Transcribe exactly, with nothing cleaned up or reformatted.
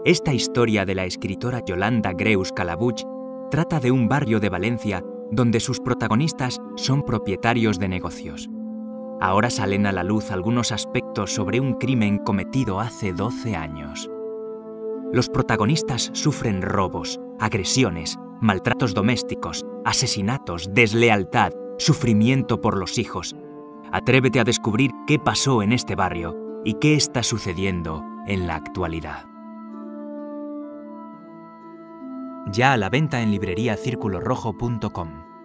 Esta historia de la escritora Yolanda Greus Calabuig trata de un barrio de Valencia donde sus protagonistas son propietarios de negocios. Ahora salen a la luz algunos aspectos sobre un crimen cometido hace doce años. Los protagonistas sufren robos, agresiones, maltratos domésticos, asesinatos, deslealtad, sufrimiento por los hijos. Atrévete a descubrir qué pasó en este barrio y qué está sucediendo en la actualidad. Ya a la venta en librería círculo rojo punto com.